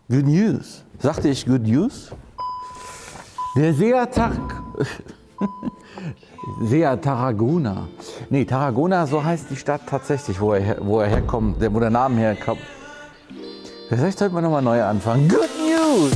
Good News. Sagte ich Good News? Der Seat Tarragona. Nee, Tarragona, so heißt die Stadt tatsächlich, wo er herkommt, wo der Name herkommt. Vielleicht sollten wir nochmal neu anfangen. Good News!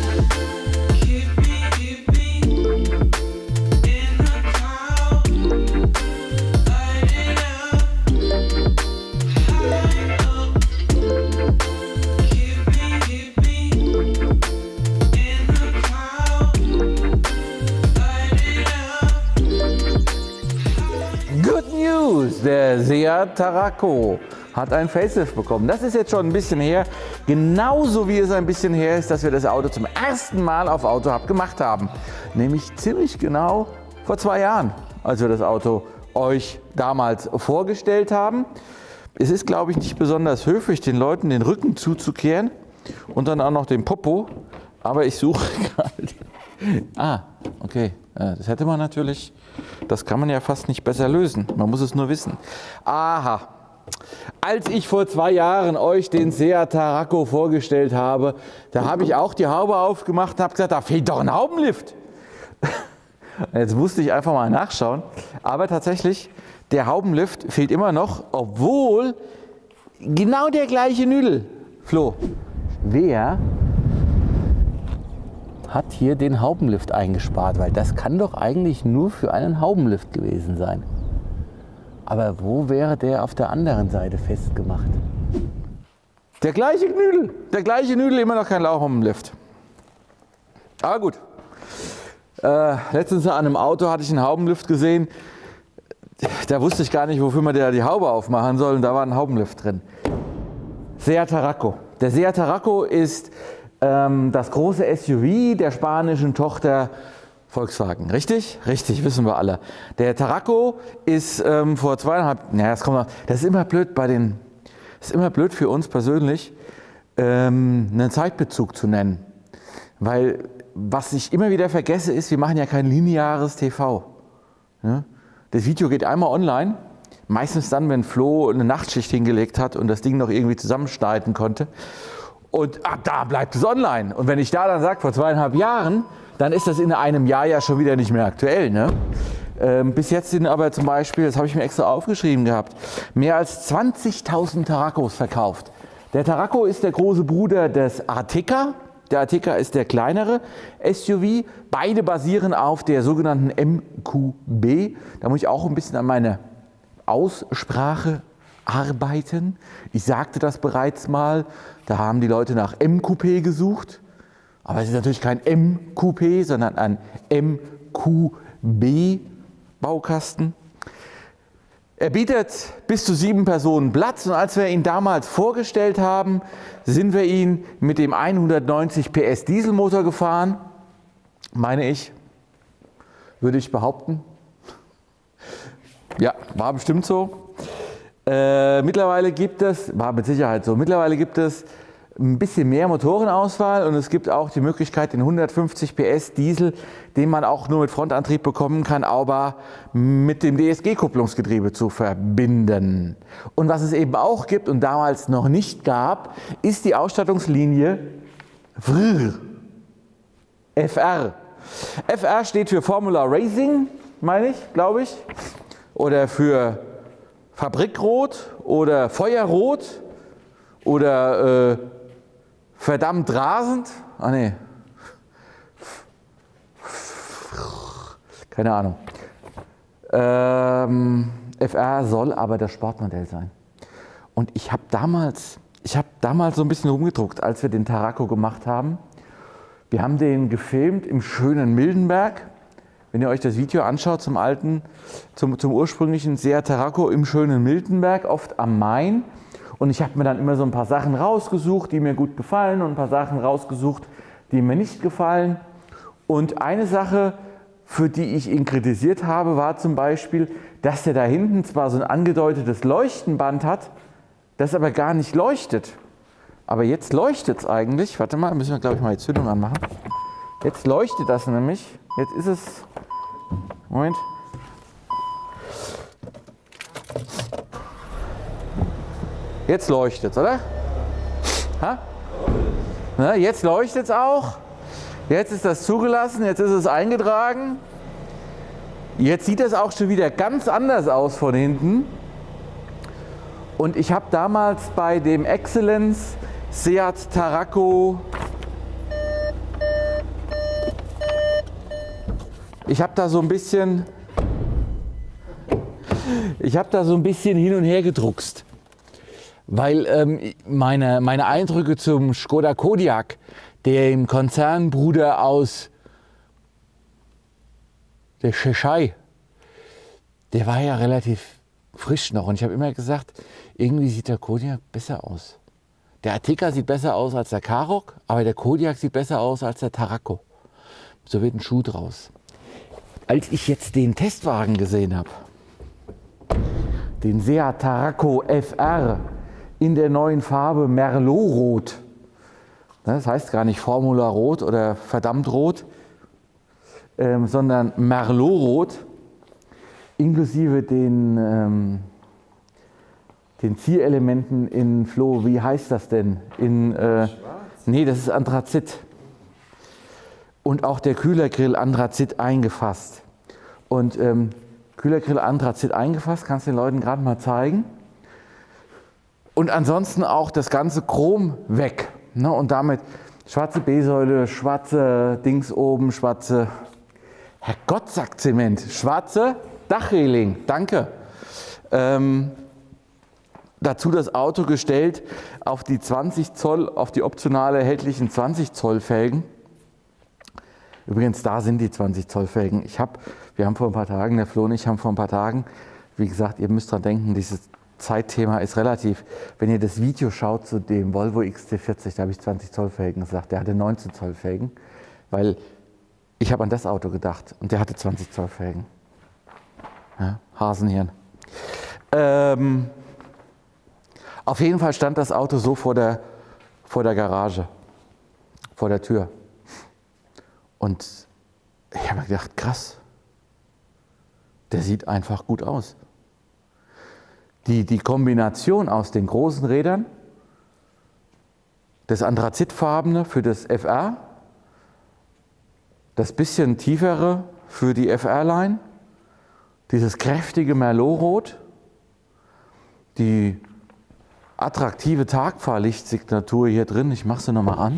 Der Seat Tarraco hat ein Facelift bekommen. Das ist jetzt schon ein bisschen her, genauso wie es ein bisschen her ist, dass wir das Auto zum ersten Mal auf AutoHub gemacht haben. Nämlich ziemlich genau vor 2 Jahren, als wir das Auto euch damals vorgestellt haben. Es ist, glaube ich, nicht besonders höflich, den Leuten den Rücken zuzukehren und dann auch noch den Popo. Aber ich suche gerade. Okay. Das hätte man natürlich, das kann man ja fast nicht besser lösen. Man muss es nur wissen. Aha. Als ich vor 2 Jahren euch den Seat Tarraco vorgestellt habe, da habe ich auch die Haube aufgemacht und habe gesagt, da fehlt doch ein Haubenlift. Jetzt musste ich einfach mal nachschauen. Aber tatsächlich, der Haubenlift fehlt immer noch, obwohl genau der gleiche Nüdel. Flo, wer hat hier den Haubenlift eingespart, weil das kann doch eigentlich nur für einen Haubenlift gewesen sein. Aber wo wäre der auf der anderen Seite festgemacht? Der gleiche Nüdel, immer noch kein Haubenlift. Aber gut. Letztens an einem Auto hatte ich einen Haubenlift gesehen, da wusste ich gar nicht, wofür man da die Haube aufmachen soll, und da war ein Haubenlift drin. Seat Tarraco. Der Seat Tarraco ist das große SUV der spanischen Tochter Volkswagen. Richtig? Richtig, wissen wir alle. Der Tarraco ist vor 2,5, das ist immer blöd ist immer blöd für uns persönlich, einen Zeitbezug zu nennen. Weil was ich immer wieder vergesse ist, wir machen ja kein lineares TV. Ja? Das Video geht einmal online, meistens dann, wenn Flo eine Nachtschicht hingelegt hat und das Ding noch irgendwie zusammenschneiden konnte. Und da bleibt es online. Und wenn ich da dann sage, vor 2,5 Jahren, dann ist das in einem Jahr ja schon wieder nicht mehr aktuell. Ne? Bis jetzt sind aber zum Beispiel, das habe ich mir extra aufgeschrieben gehabt, mehr als 20.000 Tarracos verkauft. Der Tarraco ist der große Bruder des Ateca. Der Ateca ist der kleinere SUV. Beide basieren auf der sogenannten MQB. Da muss ich auch ein bisschen an meine Aussprache arbeiten. Ich sagte das bereits mal, da haben die Leute nach MQP gesucht, aber es ist natürlich kein MQP, sondern ein MQB Baukasten. Er bietet bis zu 7 Personen Platz, und als wir ihn damals vorgestellt haben, sind wir ihn mit dem 190 PS Dieselmotor gefahren, meine ich, würde ich behaupten. Ja, war bestimmt so. Mittlerweile gibt es, war mit Sicherheit so, mittlerweile gibt es ein bisschen mehr Motorenauswahl, und es gibt auch die Möglichkeit, den 150 PS Diesel, den man auch nur mit Frontantrieb bekommen kann, aber mit dem DSG-Kupplungsgetriebe zu verbinden. Und was es eben auch gibt und damals noch nicht gab, ist die Ausstattungslinie FR. FR steht für Formula Racing, meine ich, glaube ich, oder für Fabrikrot oder Feuerrot oder verdammt rasend. Ah nee. Keine Ahnung. FR soll aber das Sportmodell sein. Und ich habe damals so ein bisschen rumgedruckt, als wir den Tarraco gemacht haben. Wir haben den gefilmt im schönen Mildenberg. Wenn ihr euch das Video anschaut zum ursprünglichen Seat Tarraco im schönen Miltenberg, oft am Main. Und ich habe mir dann immer so ein paar Sachen rausgesucht, die mir gut gefallen, und ein paar Sachen rausgesucht, die mir nicht gefallen. Und eine Sache, für die ich ihn kritisiert habe, war zum Beispiel, dass er da hinten zwar so ein angedeutetes Leuchtenband hat, das aber gar nicht leuchtet. Aber jetzt leuchtet es eigentlich. Warte mal, müssen wir, glaube ich, mal die Zündung anmachen. Jetzt leuchtet das nämlich. Jetzt ist es. Moment. Jetzt leuchtet es, oder? Ha? Ne, jetzt leuchtet es auch. Jetzt ist das zugelassen, jetzt ist es eingetragen. Jetzt sieht es auch schon wieder ganz anders aus von hinten. Und ich habe damals bei dem Excellence Seat Tarraco, ich habe da so ein bisschen hin und her gedruckst, weil meine Eindrücke zum Skoda Kodiaq, dem Konzernbruder aus der Tschechei, der war ja relativ frisch noch und ich habe immer gesagt, irgendwie sieht der Kodiaq besser aus. Der Ateca sieht besser aus als der Karoq, aber der Kodiaq sieht besser aus als der Tarraco. So wird ein Schuh draus. Als ich jetzt den Testwagen gesehen habe, den Seat Tarraco FR in der neuen Farbe Merlot-Rot, das heißt gar nicht Formula Rot oder verdammt Rot, sondern Merlot-Rot, inklusive den Zierelementen in Flo, wie heißt das denn? Nee, das ist Anthrazit. Und auch der Kühlergrill Anthrazit eingefasst. Und Kühlergrill Anthrazit eingefasst, kannst du den Leuten gerade mal zeigen. Und ansonsten auch das ganze Chrom weg. Ne? Und damit schwarze B-Säule, schwarze Dings oben, schwarze, Herrgott sagt Zement, schwarze Dachreling, danke. Dazu das Auto gestellt auf die 20 Zoll, auf die optional erhältlichen 20 Zoll Felgen. Übrigens, da sind die 20 Zoll Felgen. Wir haben vor ein paar Tagen, der Flo und ich haben vor ein paar Tagen, wie gesagt, ihr müsst dran denken, dieses Zeitthema ist relativ. Wenn ihr das Video schaut zu dem Volvo XC40, da habe ich 20 Zoll Felgen gesagt, der hatte 19 Zoll Felgen, weil ich habe an das Auto gedacht und der hatte 20 Zoll Felgen. Ja, Hasenhirn. Auf jeden Fall stand das Auto so vor der Garage, vor der Tür. Und ich habe mir gedacht, krass, der sieht einfach gut aus. Die Kombination aus den großen Rädern, das Anthrazitfarbene für das FR, das bisschen tiefere für die FR-Line, dieses kräftige Merlot-Rot, die attraktive Tagfahrlichtsignatur hier drin, ich mache sie nochmal an.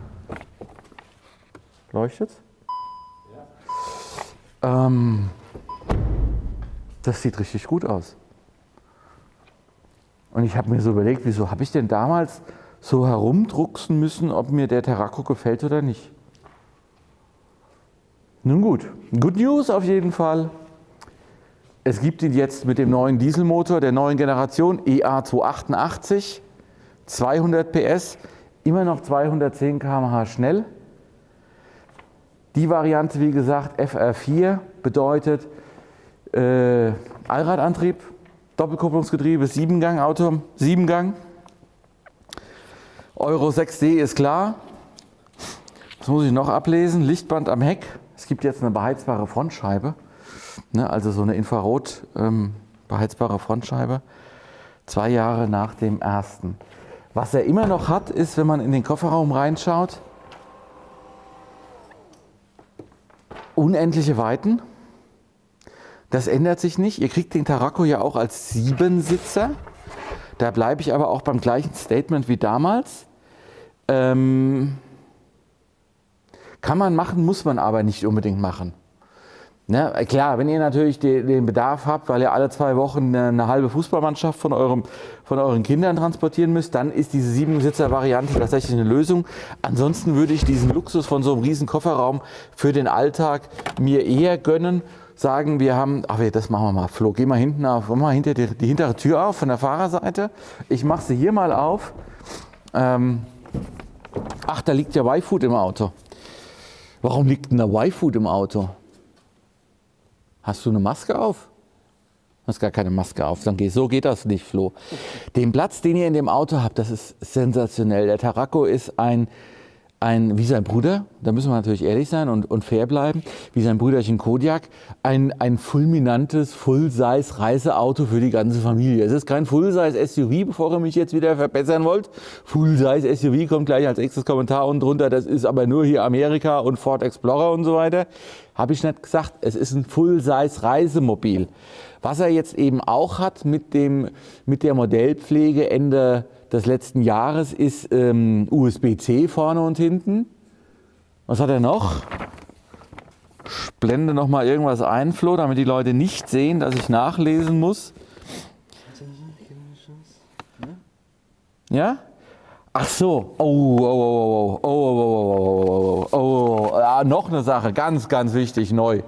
Leuchtet's? Ja. Das sieht richtig gut aus. Und ich habe mir so überlegt, wieso habe ich denn damals so herumdrucksen müssen, ob mir der Tarraco gefällt oder nicht. Nun gut, Good News auf jeden Fall. Es gibt ihn jetzt mit dem neuen Dieselmotor der neuen Generation EA288, 200 PS, immer noch 210 km/h schnell. Die Variante, wie gesagt, FR4 bedeutet Allradantrieb, Doppelkupplungsgetriebe, 7-Gang Auto, 7-Gang. Euro 6D ist klar. Was muss ich noch ablesen? Lichtband am Heck. Es gibt jetzt eine beheizbare Frontscheibe, ne, also so eine Infrarot beheizbare Frontscheibe. 2 Jahre nach dem ersten. Was er immer noch hat, ist, wenn man in den Kofferraum reinschaut, unendliche Weiten. Das ändert sich nicht. Ihr kriegt den Tarraco ja auch als 7-Sitzer. Da bleibe ich aber auch beim gleichen Statement wie damals. Kann man machen, muss man aber nicht unbedingt machen. Ne? Klar, wenn ihr natürlich den Bedarf habt, weil ihr alle 2 Wochen eine halbe Fußballmannschaft von euren Kindern transportieren müsst, dann ist diese 7-Sitzer-Variante tatsächlich eine Lösung. Ansonsten würde ich diesen Luxus von so einem riesen Kofferraum für den Alltag mir eher gönnen. Sagen, wir haben, das machen wir mal, Flo, geh mal hinten auf, mach mal hinter die hintere Tür auf von der Fahrerseite. Ich mache sie hier mal auf. Da liegt ja Y-Food im Auto. Warum liegt denn da Y-Food im Auto? Hast du eine Maske auf? Du hast gar keine Maske auf. So geht das nicht, Flo. Den Platz, den ihr in dem Auto habt, das ist sensationell. Der Tarraco ist ein wie sein Bruder, da müssen wir natürlich ehrlich sein und fair bleiben, wie sein Brüderchen Kodiaq, ein fulminantes Full-Size-Reiseauto für die ganze Familie. Es ist kein Full-Size-SUV, bevor ihr mich jetzt wieder verbessern wollt. Full-Size-SUV kommt gleich als nächstes Kommentar unten drunter, das ist aber nur hier Amerika und Ford Explorer und so weiter. Habe ich nicht gesagt, es ist ein Full-Size-Reisemobil. Was er jetzt eben auch hat mit der Modellpflege Ende des letzten Jahres ist USB-C vorne und hinten. Was hat er noch? Ich blende noch mal irgendwas ein, Flo, damit die Leute nicht sehen, dass ich nachlesen muss. Ja? Ach so. Noch eine Sache, ganz, ganz wichtig, neu.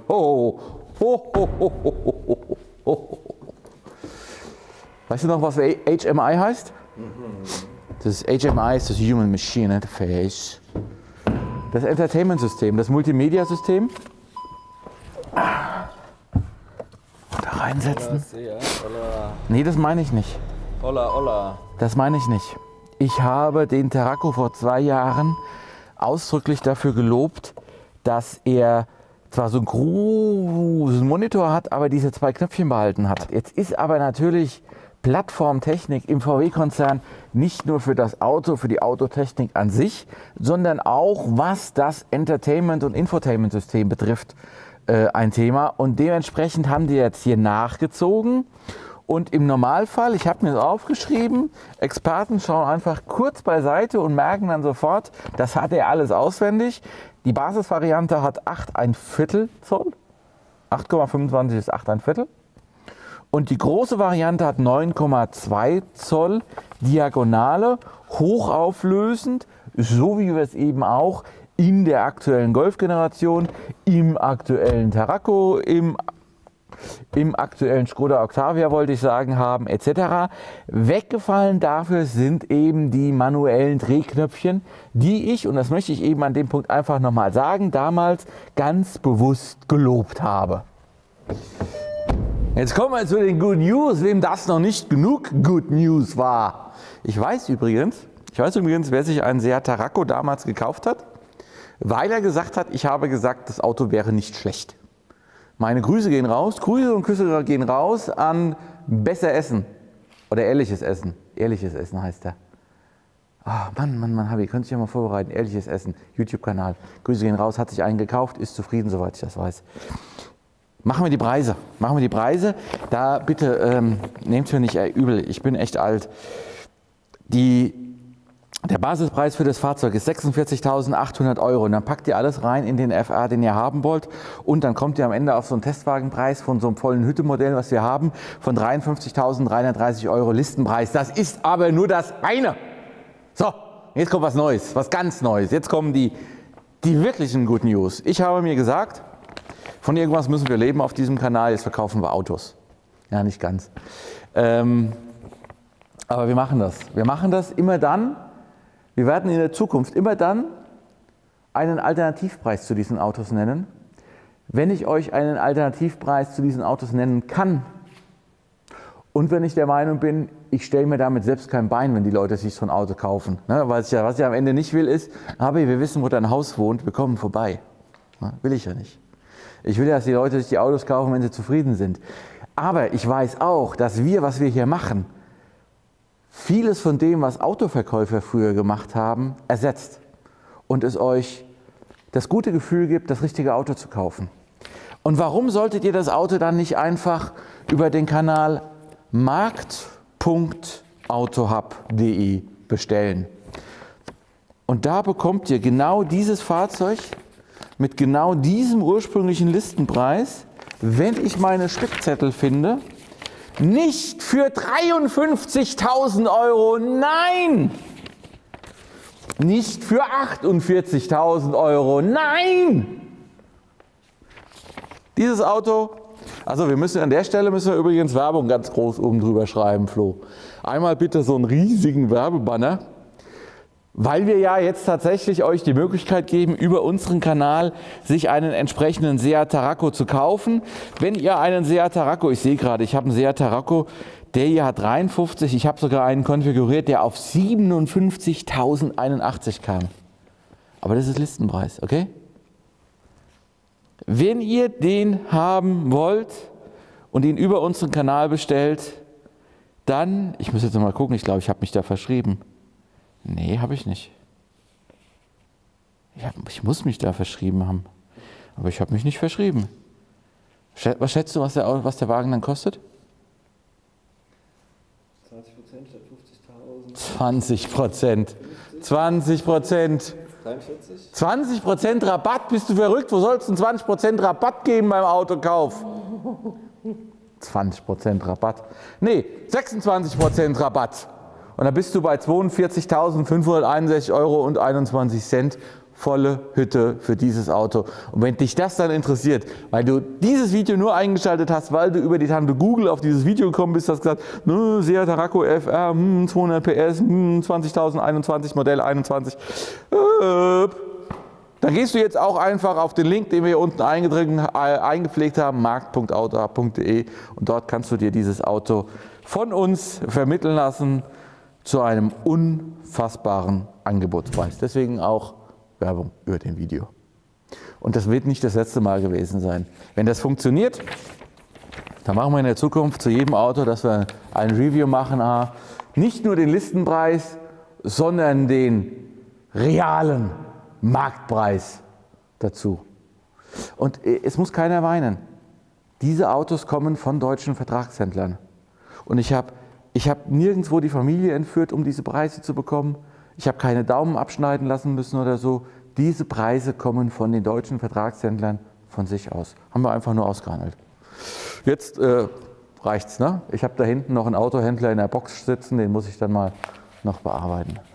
Weißt du noch, was HMI heißt? Das HMI ist das Human Machine Interface. Das Entertainment-System, das Multimedia-System. Da reinsetzen. Nee, das meine ich nicht. Das meine ich nicht. Ich habe den Tarraco vor 2 Jahren ausdrücklich dafür gelobt, dass er zwar so einen großen Monitor hat, aber diese 2 Knöpfchen behalten hat. Jetzt ist aber natürlich Plattformtechnik im VW-Konzern nicht nur für das Auto, für die Autotechnik an sich, sondern auch was das Entertainment- und Infotainment-System betrifft, ein Thema. Und dementsprechend haben die jetzt hier nachgezogen. Und im Normalfall, ich habe mir das aufgeschrieben, Experten schauen einfach kurz beiseite und merken dann sofort, das hat er alles auswendig. Die Basisvariante hat 8,25 Zoll, 8,25 ist 8,25. Und die große Variante hat 9,2 Zoll Diagonale, hochauflösend, so wie wir es eben auch in der aktuellen Golf-Generation, im aktuellen Tarraco, im aktuellen Skoda Octavia, wollte ich sagen, haben, etc. Weggefallen dafür sind eben die manuellen Drehknöpfchen, die ich, und das möchte ich eben an dem Punkt einfach nochmal sagen, damals ganz bewusst gelobt habe. Jetzt kommen wir zu den Good News, wem das noch nicht genug Good News war. Ich weiß übrigens, wer sich einen Seat Tarraco damals gekauft hat, weil er gesagt hat, ich habe gesagt, das Auto wäre nicht schlecht. Meine Grüße gehen raus, Grüße und Küsse gehen raus an Besser Essen oder Ehrliches Essen. Ehrliches Essen heißt er. Ah, Mann, Habi, könnt ihr mal vorbereiten. Ehrliches Essen, YouTube-Kanal. Grüße gehen raus, hat sich einen gekauft, ist zufrieden, soweit ich das weiß. Machen wir die Preise. Da bitte nehmt es mir nicht übel, ich bin echt alt. Der Basispreis für das Fahrzeug ist 46.800 € und dann packt ihr alles rein in den FR, den ihr haben wollt, und dann kommt ihr am Ende auf so einen Testwagenpreis von so einem vollen Hütte-Modell, was wir haben, von 53.330 € Listenpreis. Das ist aber nur das eine. So, jetzt kommt was Neues, was ganz Neues. Jetzt kommen die wirklichen Good News. Ich habe mir gesagt, von irgendwas müssen wir leben auf diesem Kanal, jetzt verkaufen wir Autos. Ja, nicht ganz. Aber wir machen das. Wir machen das immer dann, wir werden in der Zukunft immer dann einen Alternativpreis zu diesen Autos nennen, wenn ich euch einen Alternativpreis zu diesen Autos nennen kann und wenn ich der Meinung bin, ich stelle mir damit selbst kein Bein, wenn die Leute sich so ein Auto kaufen. Ne? Was ich am Ende nicht will ist, aber wir wissen, wo dein Haus wohnt, wir kommen vorbei. Ne? Will ich ja nicht. Ich will ja, dass die Leute sich die Autos kaufen, wenn sie zufrieden sind. Aber ich weiß auch, dass was wir hier machen, vieles von dem, was Autoverkäufer früher gemacht haben, ersetzt und es euch das gute Gefühl gibt, das richtige Auto zu kaufen. Und warum solltet ihr das Auto dann nicht einfach über den Kanal markt.autohub.de bestellen? Und da bekommt ihr genau dieses Fahrzeug mit genau diesem ursprünglichen Listenpreis, wenn ich meine Spickzettel finde, nicht für 53.000 €, nein! Nicht für 48.000 €, nein! Dieses Auto, also an der Stelle müssen wir übrigens Werbung ganz groß oben drüber schreiben, Flo. Einmal bitte so einen riesigen Werbebanner, weil wir ja jetzt tatsächlich euch die Möglichkeit geben, über unseren Kanal sich einen entsprechenden Seat Tarraco zu kaufen. Wenn ihr einen Seat Tarraco, ich sehe gerade, ich habe einen Seat Tarraco, der hier hat 53, ich habe sogar einen konfiguriert, der auf 57.081 kam. Aber das ist Listenpreis, okay? Wenn ihr den haben wollt und ihn über unseren Kanal bestellt, dann, ich muss jetzt noch mal gucken, ich glaube, ich habe mich da verschrieben. Nee, habe ich nicht. Ich muss mich da verschrieben haben. Aber ich habe mich nicht verschrieben. Was schätzt du, was der Wagen dann kostet? 20% statt 50.000. 20%. 20% Rabatt? Bist du verrückt? Wo sollst du 20% Rabatt geben beim Autokauf? 20% Rabatt. Nee, 26% Rabatt. Und dann bist du bei 42.561,21 € volle Hütte für dieses Auto. Und wenn dich das dann interessiert, weil du dieses Video nur eingeschaltet hast, weil du über die Tante Google auf dieses Video gekommen bist, hast gesagt, Seat Tarraco FR, 200 PS, 20.021, Modell 21. Dann gehst du jetzt auch einfach auf den Link, den wir hier unten eingepflegt haben, markt.autohub.de, und dort kannst du dir dieses Auto von uns vermitteln lassen zu einem unfassbaren Angebotspreis. Deswegen auch Werbung über dem Video. Und das wird nicht das letzte Mal gewesen sein. Wenn das funktioniert, dann machen wir in der Zukunft zu jedem Auto, dass wir ein Review machen, nicht nur den Listenpreis, sondern den realen Marktpreis dazu. Und es muss keiner weinen. Diese Autos kommen von deutschen Vertragshändlern. Und ich habe nirgendwo die Familie entführt, um diese Preise zu bekommen. Ich habe keine Daumen abschneiden lassen müssen oder so. Diese Preise kommen von den deutschen Vertragshändlern von sich aus. Haben wir einfach nur ausgehandelt. Jetzt reicht's, ne? Ich habe da hinten noch einen Autohändler in der Box sitzen, den muss ich dann mal noch bearbeiten.